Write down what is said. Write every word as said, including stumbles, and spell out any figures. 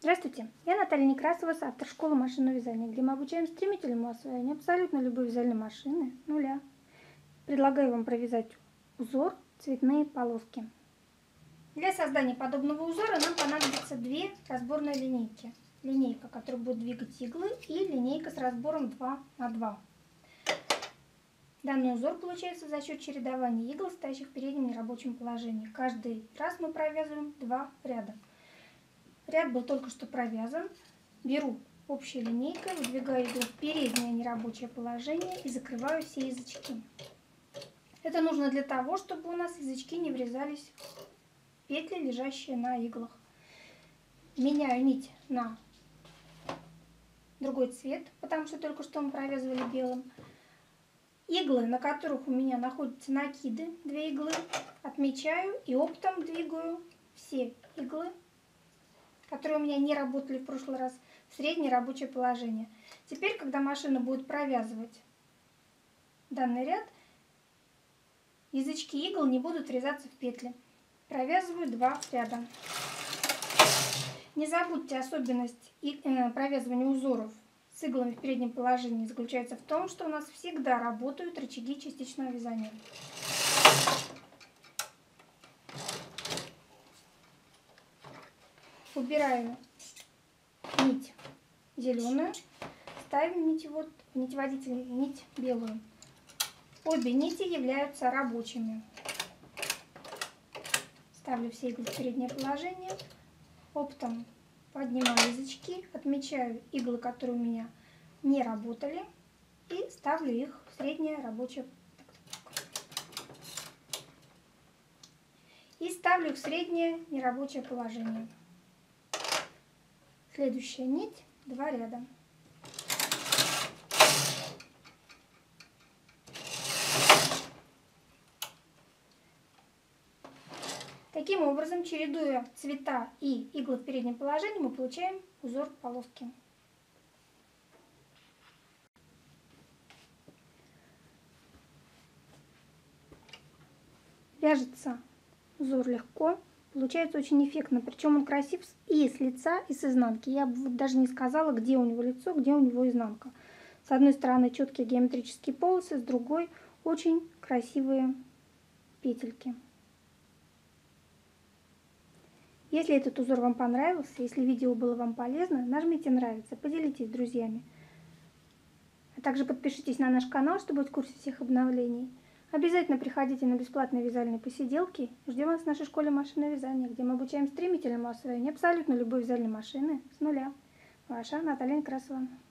Здравствуйте, я Наталья Некрасова, автор школы машинного вязания, где мы обучаем стремительному освоению абсолютно любой вязальной машины нуля. Предлагаю вам провязать узор цветные полоски. Для создания подобного узора нам понадобится две разборные линейки. Линейка, которая будет двигать иглы, и линейка с разбором два на два. Данный узор получается за счет чередования игл, стоящих в переднем нерабочем положении. Каждый раз мы провязываем два ряда. Ряд был только что провязан. Беру общей линейкой, выдвигаю иглу в переднее нерабочее положение и закрываю все язычки. Это нужно для того, чтобы у нас язычки не врезались в петли, лежащие на иглах. Меняю нить на другой цвет, потому что только что мы провязывали белым. Иглы, на которых у меня находятся накиды, две иглы, отмечаю и оптом двигаю все иглы, которые у меня не работали в прошлый раз, в среднее рабочее положение. Теперь, когда машина будет провязывать данный ряд, язычки игл не будут врезаться в петли. Провязываю два ряда. Не забудьте, особенность провязывания узоров с иглами в переднем положении заключается в том, что у нас всегда работают рычаги частичного вязания. Убираю нить зеленую, ставим нитевод, нитеводитель, нить белую. Обе нити являются рабочими. Ставлю все иглы в переднее положение, оптом поднимаю язычки, отмечаю иглы, которые у меня не работали, и ставлю их в среднее рабочее и ставлю их в среднее нерабочее положение. Следующая нить, два ряда. Таким образом, чередуя цвета и иглы в переднем положении, мы получаем узор полоски. Вяжется узор легко. Получается очень эффектно, причем он красив и с лица, и с изнанки. Я бы даже не сказала, где у него лицо, где у него изнанка. С одной стороны четкие геометрические полосы, с другой очень красивые петельки. Если этот узор вам понравился, если видео было вам полезно, нажмите нравится, поделитесь с друзьями. А также подпишитесь на наш канал, чтобы быть в курсе всех обновлений. Обязательно приходите на бесплатные вязальные посиделки. Ждем вас в нашей школе машинного вязания, где мы обучаем стремительному освоению абсолютно любой вязальной машины с нуля. Ваша Наталья Некрасова.